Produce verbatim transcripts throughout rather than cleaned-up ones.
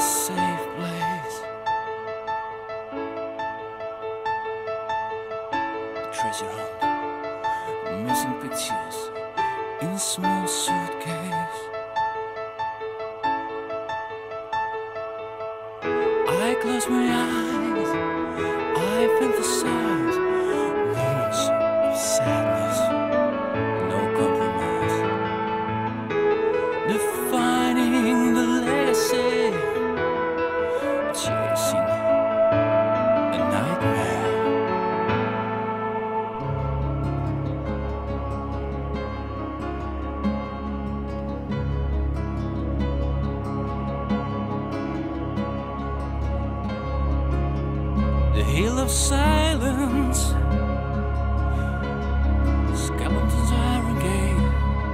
safe place. A treasure hunt, missing pictures in a small suitcase. I close my eyes, I fantasize moments of sadness, no compromise, defining the legacy, chasing a nightmare. The hill of silence, skeletons iron gate,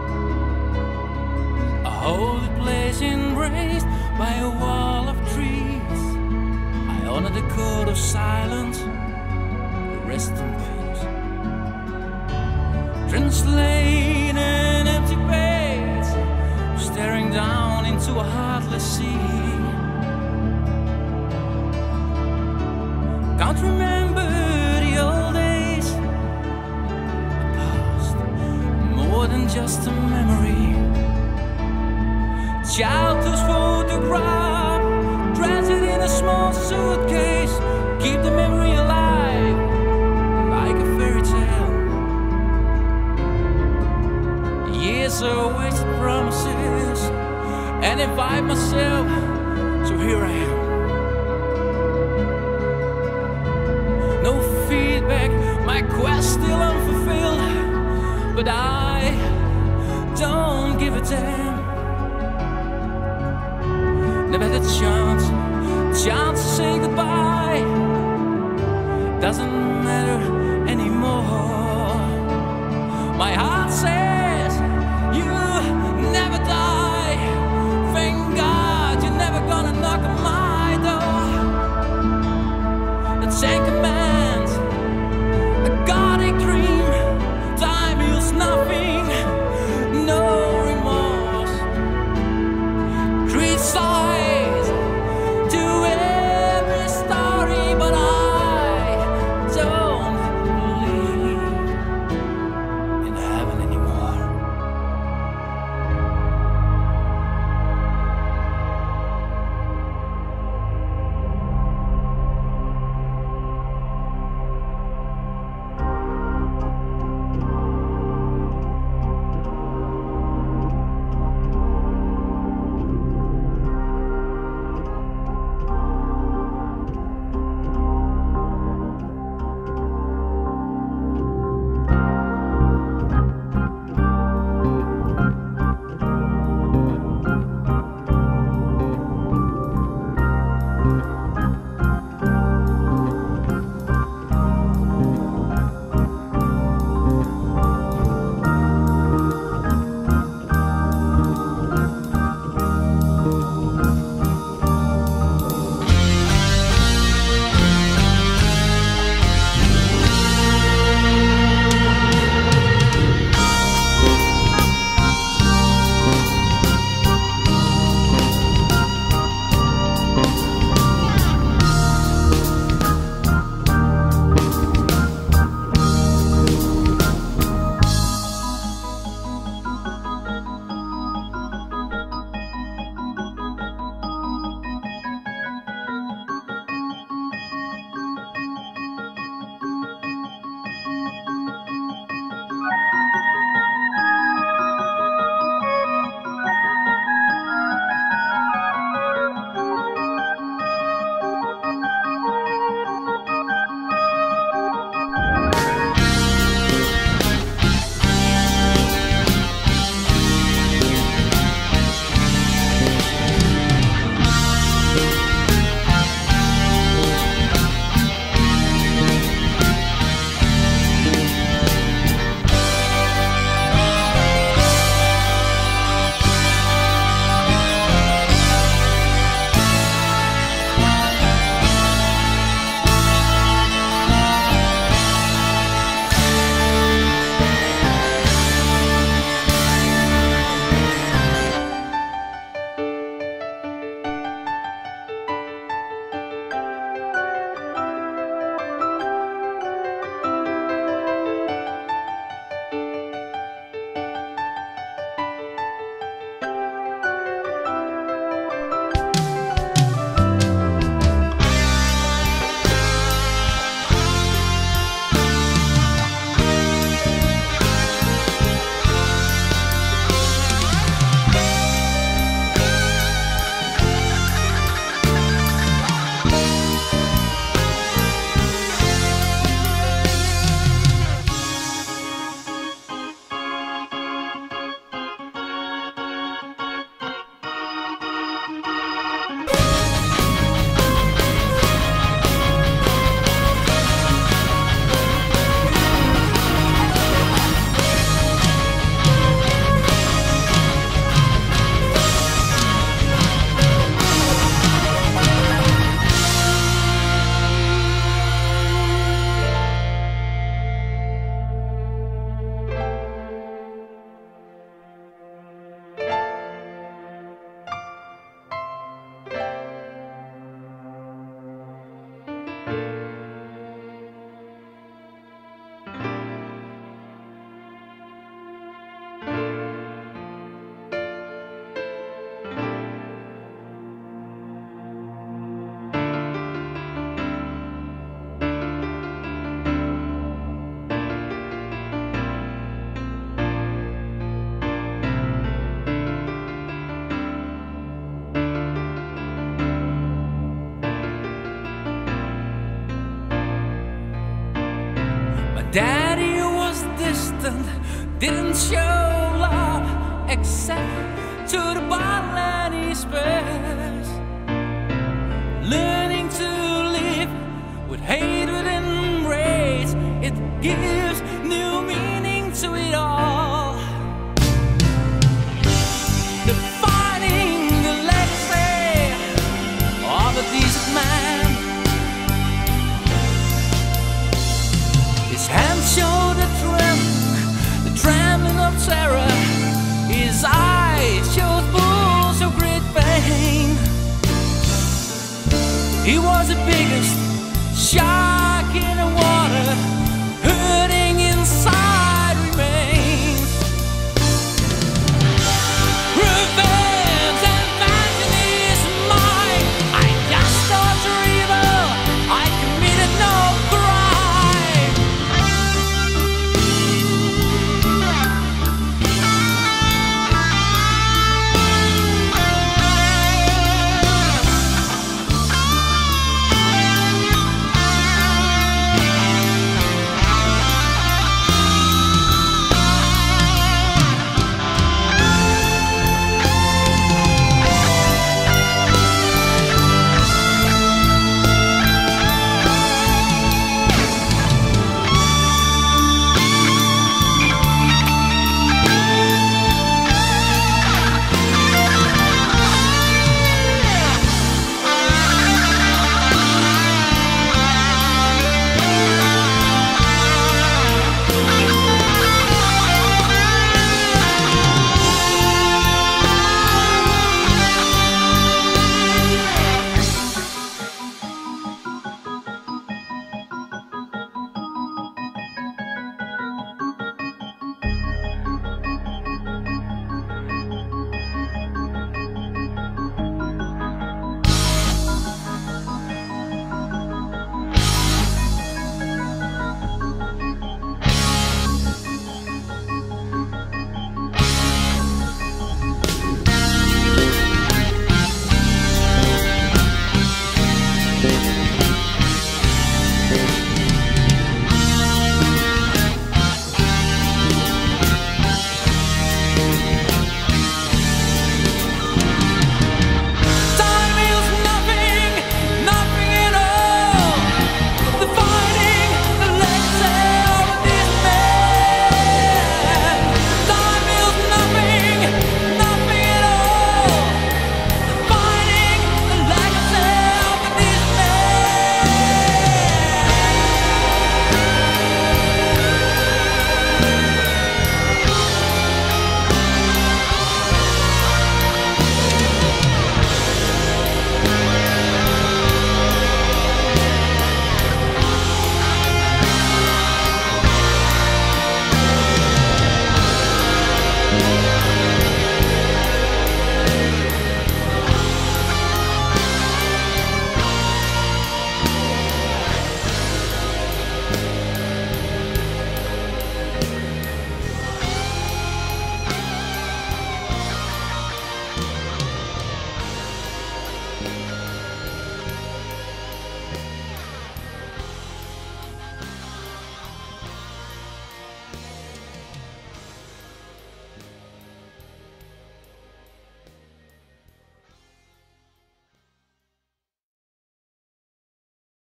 a holy place embraced by a wall of trees. I honor the code of silence, rest in peace. Translate an empty page, staring down into a heartless sea. Can't remember the old days, the past, more than just a memory. Childhood's photograph, transit in a small suitcase, keep the memory alive, like a fairy tale. Years of wasted promises, and invite myself, so here I am. No feedback, my quest still unfulfilled, but I don't give a damn. Never had a chance, chance to say goodbye. Doesn't matter anymore. My heart says you never die. Thank God you're never gonna knock on my door. The Ten Commands, a gothic dream. Time heals nothing, no remorse. Three sides to every story, but I don't believe in heaven. Daddy was distant, didn't show love except to the bottle and his prayers. Learning to live with hatred and rage, it gives new meaning to it all. Defining the legacy of a decent man. His hands show the trembling, the trembling of terror. His eyes showed pools of great pain. He was the biggest, sharpest